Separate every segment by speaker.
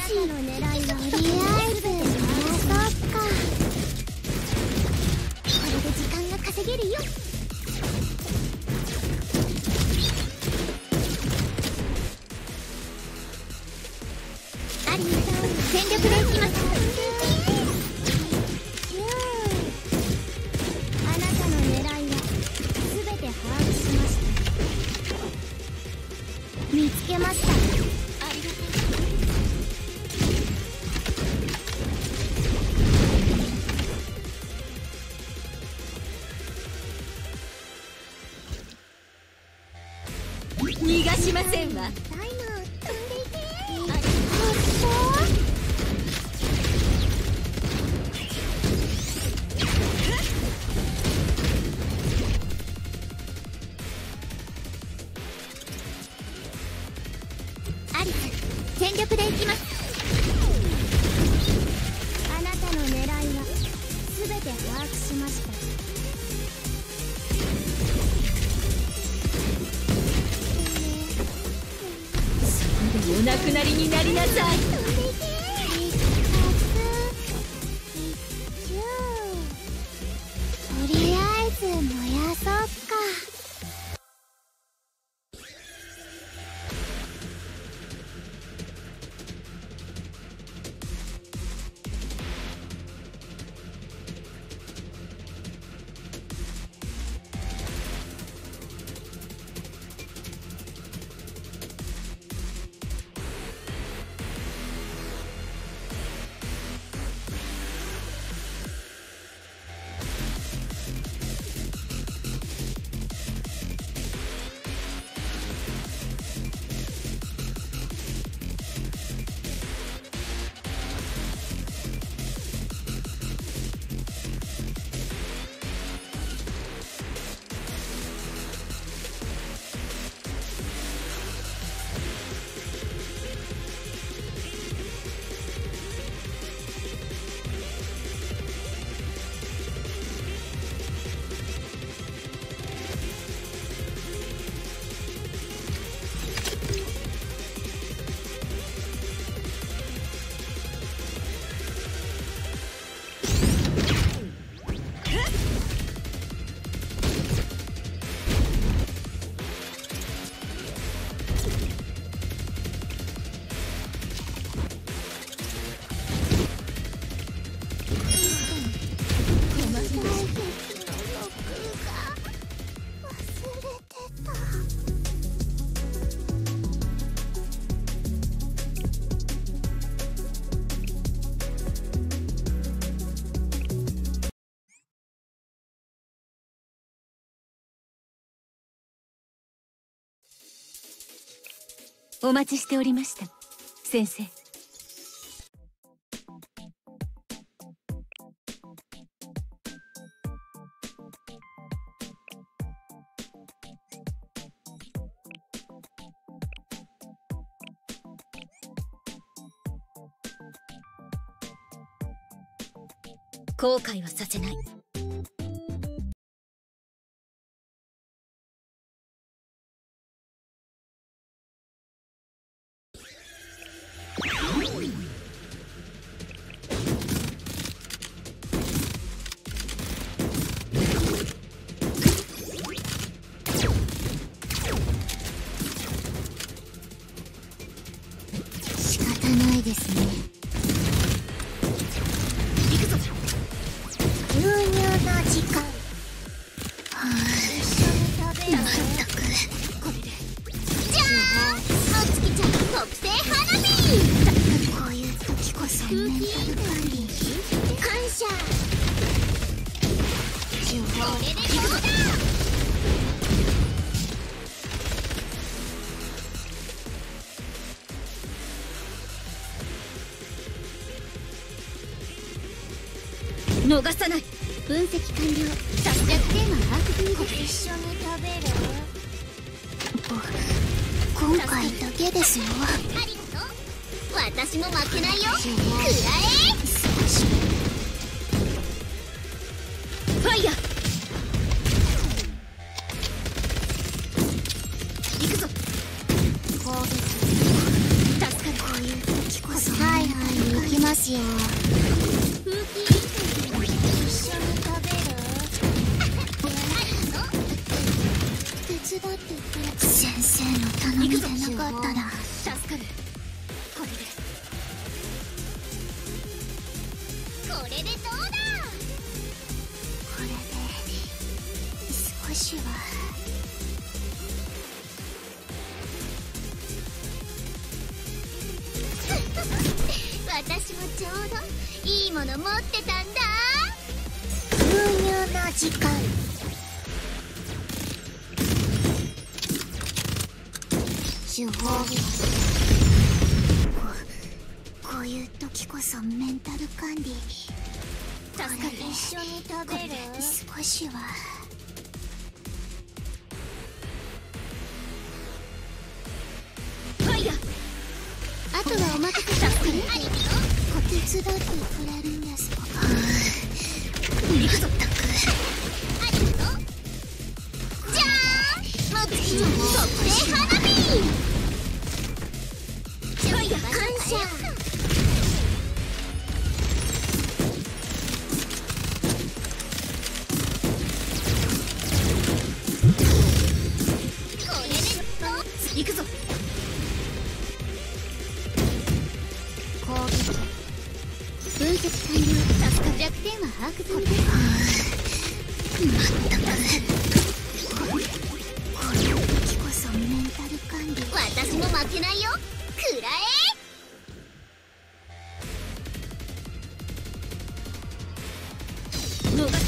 Speaker 1: しい。とりあえずそっか。これで時間が稼げるよ。アリーさん全力でいきます。あなたの狙いは全て把握しました。見つけました。ありがとう。
Speaker 2: 逃がしませんわ。
Speaker 1: タイム飛んでいけ。アリス全力でいきます。あなたの狙いは全て把握しました。
Speaker 2: お亡くなりになりなさい。
Speaker 1: とりあえず燃やそうか。
Speaker 2: お待ちしておりました、先生。後悔はさせない。
Speaker 1: 仕方ないですね。
Speaker 2: 行くぞ。
Speaker 1: 牛乳の時間。まったくこれでじゃあのつきちゃん特製花火。こういう時こそメンタル管理感謝。これでどうだ。
Speaker 2: 逃さない。
Speaker 1: 分析完了。サブジェクトテーマ把握済みです。一緒に食べる。今回だけですよ。ありがとう。私も負けないよ。食らえ。
Speaker 2: ファイヤー。行くぞ。
Speaker 1: 攻撃。
Speaker 2: 助かる。
Speaker 1: こういう時こそ。はい。 ますよ。風紀委員会と一緒に食べる？手伝ってくれ。先生の頼みでなかったら
Speaker 2: 助かる。これで
Speaker 1: どうだ？これで少しは。私もちょうどいいもの持ってたんだ。牛乳の時間。手法。こういう時こそメンタル管理。
Speaker 2: 助かる。
Speaker 1: 一緒に食べる？少しは。
Speaker 2: ファイヤー。
Speaker 1: あとはお任せしてくれ。お手伝ってくれるんですか？
Speaker 2: 行くぞ。
Speaker 1: ありがとう。じゃーん。もつきちゃん特製花火。
Speaker 2: ファイヤー。
Speaker 1: 感謝。
Speaker 2: 行くぞ。
Speaker 1: 攻撃分析完了。弱点は把握済みです。まったくこういう時こそメンタル管理。私も負けないよ。くらえ。
Speaker 2: 逃さない。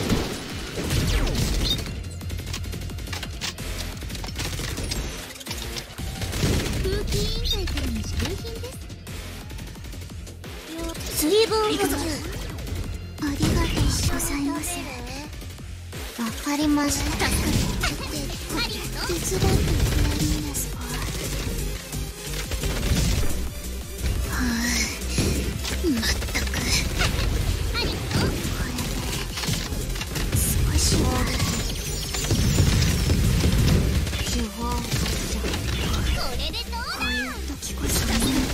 Speaker 1: 風紀委員会からの支給品です。水分補給。ありがとうございます。わかりました。手伝ってくれるんですか？まったく。ありがとう。これで少しは。手法。これでどうだ？こういう時こそね。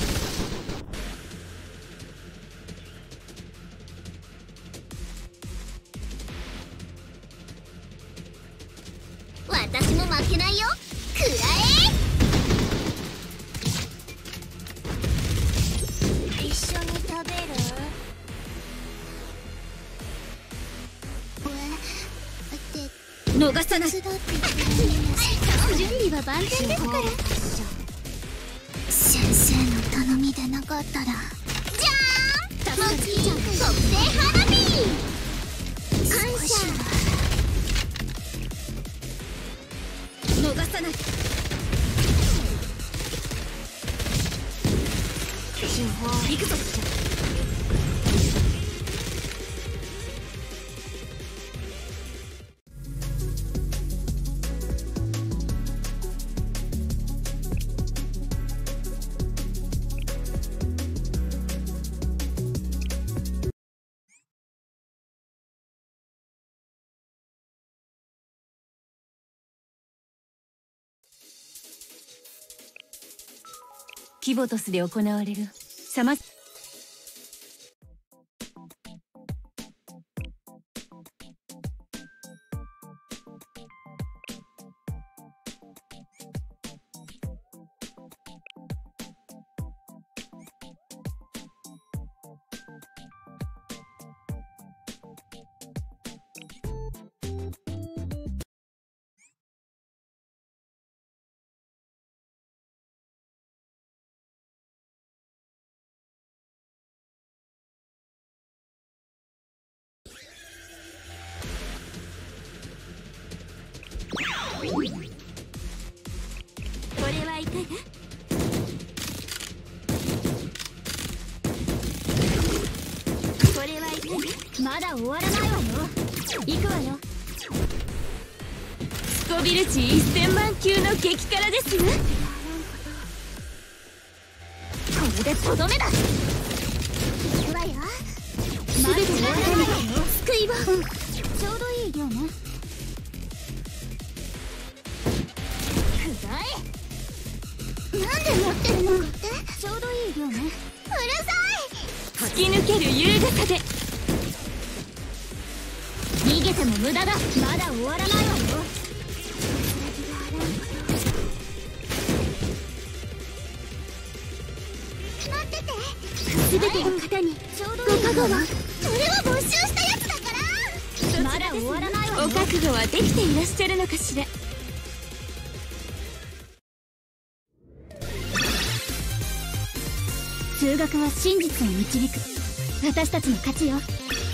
Speaker 1: 私も負けないよ。くらえ。一緒に食べる？
Speaker 2: 逃さない。
Speaker 1: 手伝ってくれるんですか？準備は万全ですから。先生の頼みでなかったら。じゃーん。もつきちゃん特製花火。感謝。
Speaker 2: 逃さない。行くぞ。キボトスで行われるさま。これはいかが？これはいかが？まだ終わらないわよ。行くわよ。スコビル値1000万級の激辛ですよ。これでとどめだ。
Speaker 1: 行くわよ。
Speaker 2: すべて終わらないわよ。救いは
Speaker 1: ちょうどいい量ね。なんで持ってるのかって？ちょうどいい量ね。うるさい。
Speaker 2: 突き抜ける優雅さで。逃げても無駄だ。まだ終わらないわよ。
Speaker 1: 待ってて。
Speaker 2: 全ての方にご加護を。
Speaker 1: それは没収したやつだから。
Speaker 2: まだ終わらないわよ。お覚悟はできていらっしゃるのかしら。数学は真実を導く。私たちの勝ちよ。